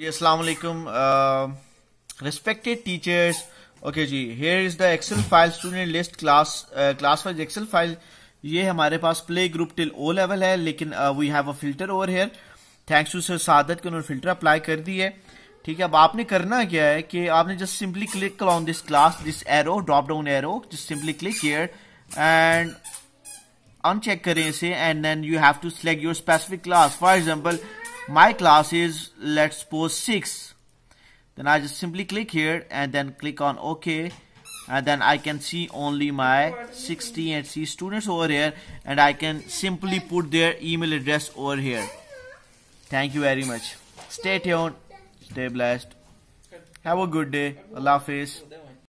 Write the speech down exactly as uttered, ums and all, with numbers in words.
Assalamu alaikum, uh, respected teachers. Okay ji, here is the Excel file student list class uh, class wise Excel file. ये हमारे पास play group till O level है, लेकिन uh, we have a filter over here. Thanks to sir Saadat के उन्होंने filter apply कर दी है. ठीक है, अब आपने करना क्या है कि आपने just simply click on this class, this arrow, drop down arrow, just simply click here and uncheck करें इसे, and then you have to select your specific class. For example, my class is, let's suppose, six. Then I just simply click here and then click on OK, and then I can see only my sixty and C students over here, and I can simply put their email address over here. Thank you very much. Stay tuned, stay blessed, have a good day. Allah Hafiz.